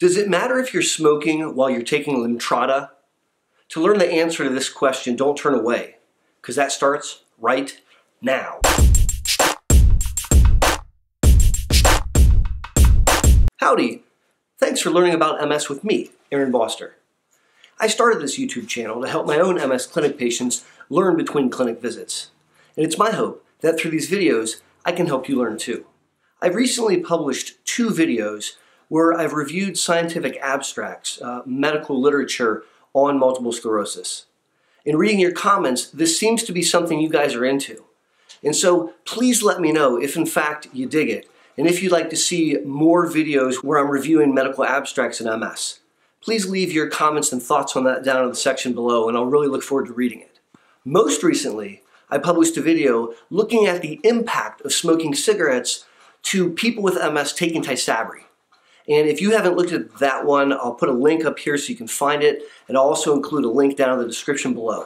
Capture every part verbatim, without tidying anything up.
Does it matter if you're smoking while you're taking Lemtrada? To learn the answer to this question, don't turn away, because that starts right now. Howdy! Thanks for learning about M S with me, Aaron Boster. I started this YouTube channel to help my own M S clinic patients learn between clinic visits. And it's my hope that through these videos, I can help you learn too. I've recently published two videos where I've reviewed scientific abstracts, uh, medical literature on multiple sclerosis. In reading your comments, this seems to be something you guys are into. And so please let me know if in fact you dig it, and if you'd like to see more videos where I'm reviewing medical abstracts in M S. Please leave your comments and thoughts on that down in the section below, and I'll really look forward to reading it. Most recently, I published a video looking at the impact of smoking cigarettes to people with M S taking Tysabri. And if you haven't looked at that one, I'll put a link up here so you can find it, and I'll also include a link down in the description below.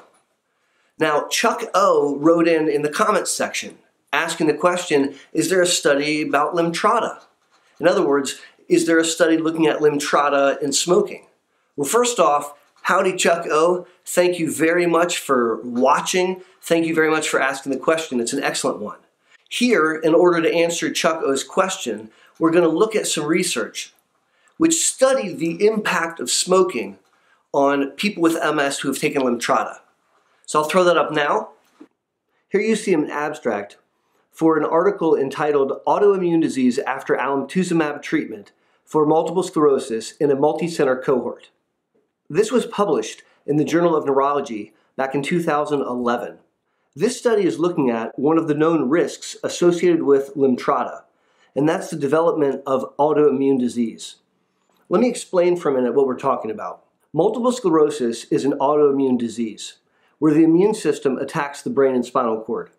Now, Chuck O wrote in in the comments section asking the question, is there a study about Lemtrada? In other words, is there a study looking at Lemtrada and smoking? Well, first off, howdy Chuck O. Thank you very much for watching. Thank you very much for asking the question. It's an excellent one. Here, in order to answer Chuck O's question, we're going to look at some research which studied the impact of smoking on people with M S who have taken Lemtrada. So I'll throw that up now. Here you see an abstract for an article entitled Autoimmune Disease After Alemtuzumab Treatment for Multiple Sclerosis in a Multi-Center Cohort. This was published in the Journal of Neurology back in two thousand eleven. This study is looking at one of the known risks associated with Lemtrada, and that's the development of autoimmune disease. Let me explain for a minute what we're talking about. Multiple sclerosis is an autoimmune disease where the immune system attacks the brain and spinal cord.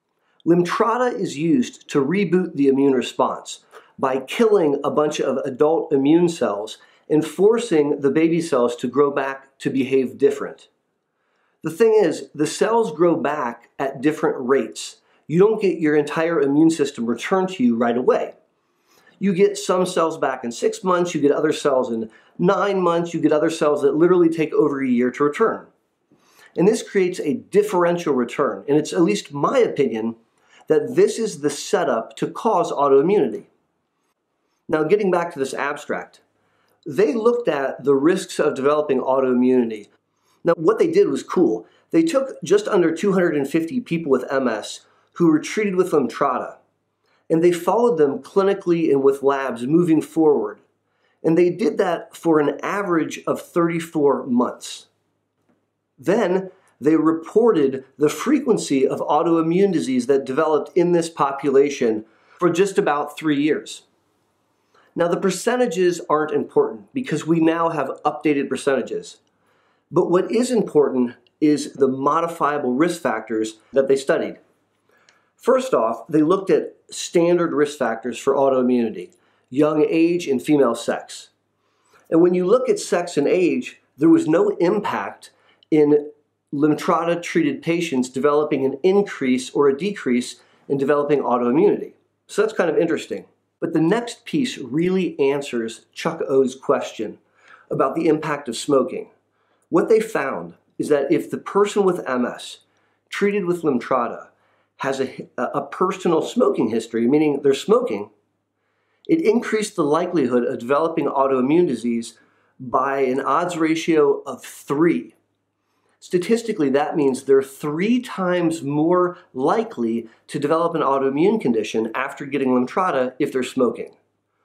Lemtrada is used to reboot the immune response by killing a bunch of adult immune cells and forcing the baby cells to grow back to behave different. The thing is, the cells grow back at different rates. You don't get your entire immune system returned to you right away. You get some cells back in six months, you get other cells in nine months, you get other cells that literally take over a year to return. And this creates a differential return, and it's at least my opinion that this is the setup to cause autoimmunity. Now, getting back to this abstract, they looked at the risks of developing autoimmunity. Now, what they did was cool. They took just under two hundred fifty people with M S who were treated with Lemtrada, and they followed them clinically and with labs moving forward. And they did that for an average of thirty-four months. Then they reported the frequency of autoimmune disease that developed in this population for just about three years. Now, the percentages aren't important because we now have updated percentages. But what is important is the modifiable risk factors that they studied. First off, they looked at standard risk factors for autoimmunity: young age and female sex. And when you look at sex and age, there was no impact in Lemtrada-treated patients developing an increase or a decrease in developing autoimmunity. So that's kind of interesting. But the next piece really answers Chuck O's question about the impact of smoking. What they found is that if the person with M S treated with Lemtrada has a, a personal smoking history, meaning they're smoking, it increased the likelihood of developing autoimmune disease by an odds ratio of three. Statistically, that means they're three times more likely to develop an autoimmune condition after getting Lemtrada if they're smoking.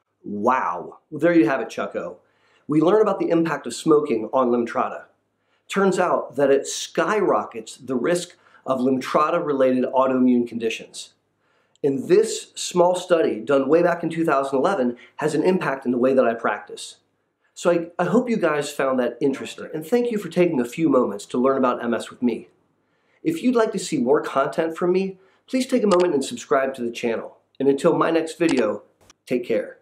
Wow. Well, there you have it, Chuck O. We learn about the impact of smoking on Lemtrada. Turns out that it skyrockets the risk of Lemtrada-related autoimmune conditions. And this small study, done way back in two thousand eleven, has an impact in the way that I practice. So I, I hope you guys found that interesting, and thank you for taking a few moments to learn about M S with me. If you'd like to see more content from me, please take a moment and subscribe to the channel. And until my next video, take care.